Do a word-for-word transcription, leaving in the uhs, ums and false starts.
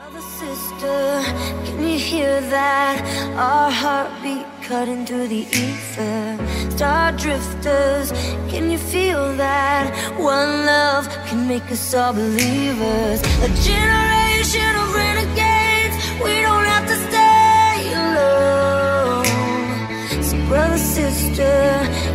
Brother, sister, can you hear that? Our heartbeat cutting through the ether. Star drifters, can you feel that? One love can make us all believers. A generation of renegades, we don't have to stay alone. So brother, sister,